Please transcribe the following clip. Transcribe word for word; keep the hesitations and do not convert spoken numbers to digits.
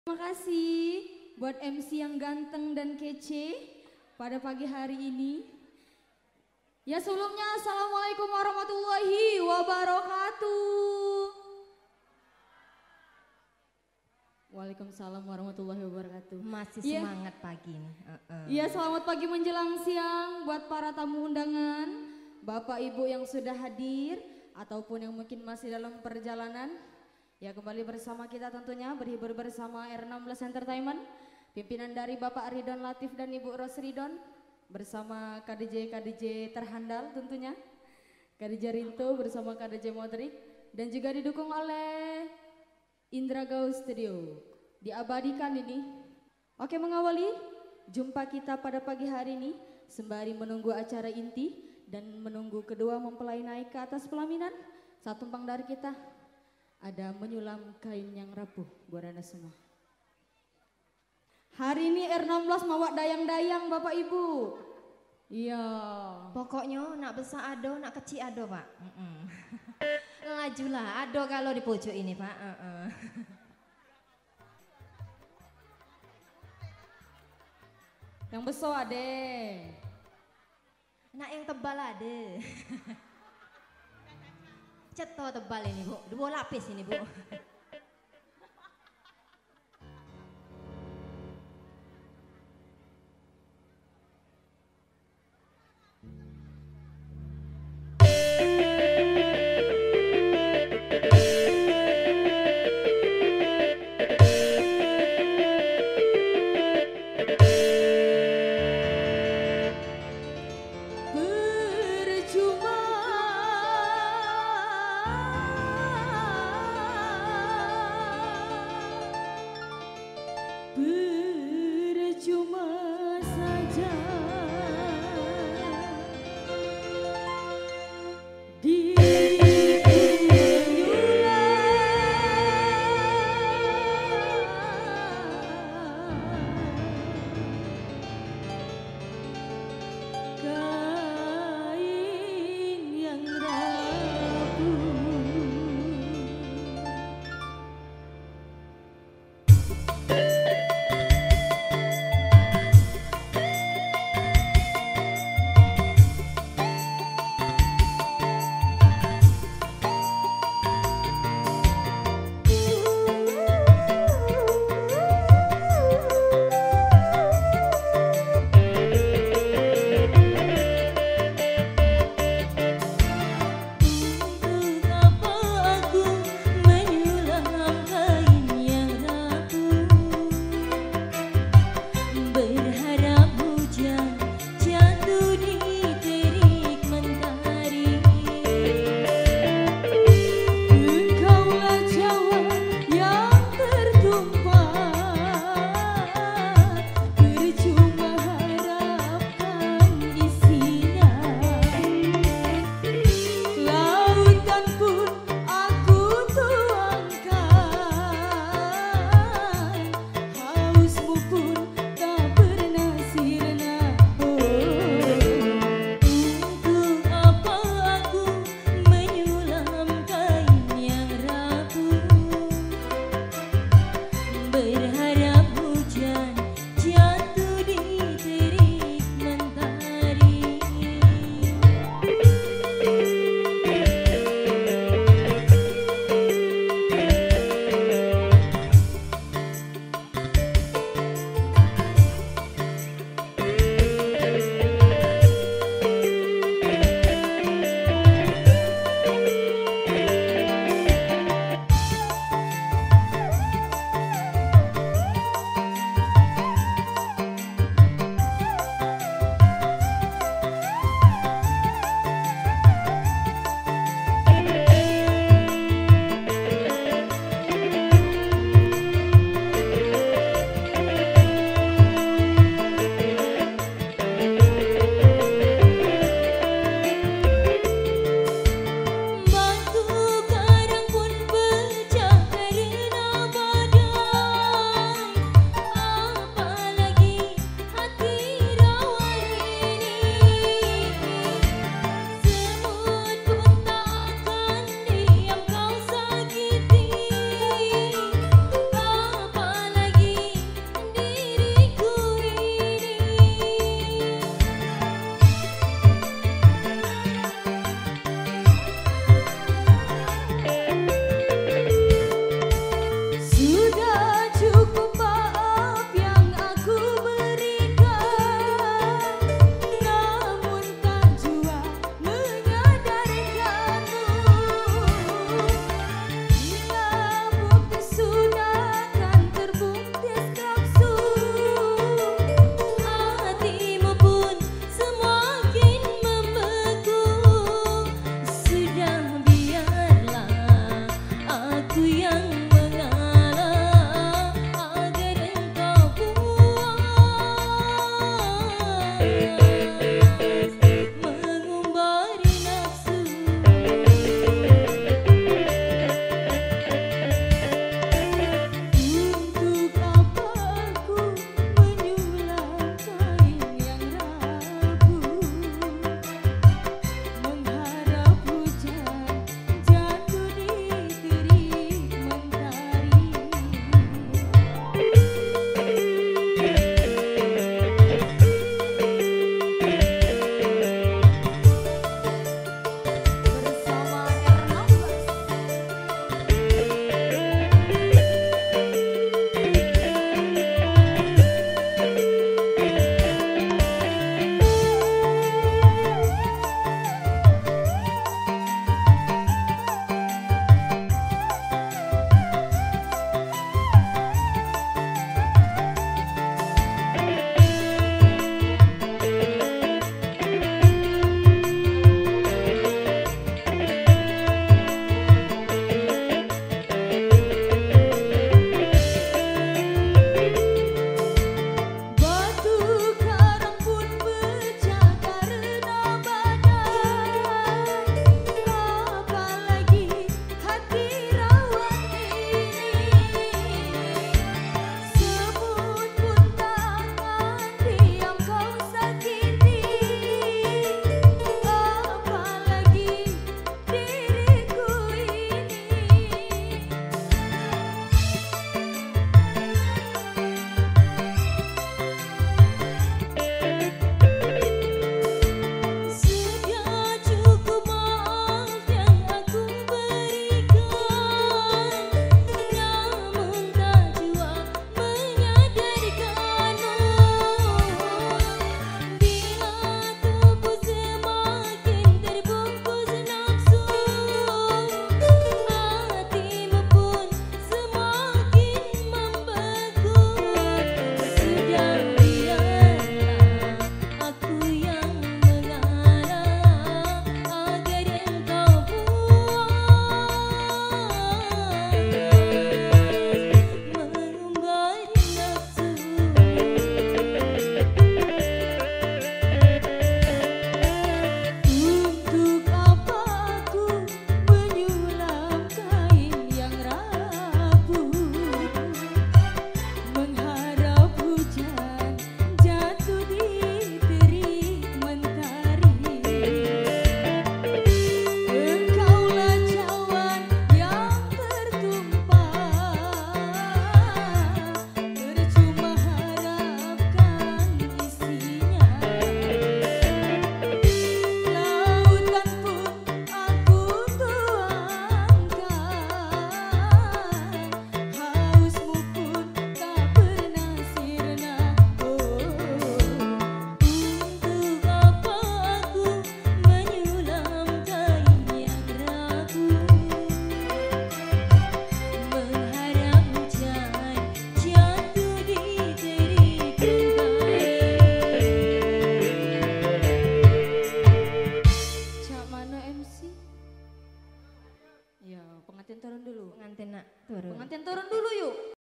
Terima kasih buat M C yang ganteng dan kece pada pagi hari ini. Ya sebelumnya Assalamualaikum warahmatullahi wabarakatuh. Waalaikumsalam warahmatullahi wabarakatuh. Masih ya. Semangat pagi nih. Iya uh -uh. Selamat pagi menjelang siang buat para tamu undangan, Bapak Ibu yang sudah hadir ataupun yang mungkin masih dalam perjalanan. Ya kembali bersama kita tentunya berhibur bersama R enam belas Entertainment, pimpinan dari Bapak Ridon Latif dan Ibu Ros Ridon bersama K D J K D J terhandal tentunya, K D J Rinto bersama K D J Modric dan juga didukung oleh Indra Gau Studio. Diabadikan ini. Oke, mengawali jumpa kita pada pagi hari ini sembari menunggu acara inti dan menunggu kedua mempelai naik ke atas pelaminan. Satu tumpang dari kita ada menyulam kain yang rapuh buat Anda semua. Hari ini R enam belas mawak dayang-dayang Bapak Ibu. Iya. Pokoknya nak besar ado, nak kecil ado Pak. Mm -mm. Lajulah ado kalau di pojok ini Pak. Uh -uh. Yang besar ade. Nak yang tebal ade. Ceto tebal ini Bu, dua lapis ini Bu. nak turun. Pengantin turun dulu yuk.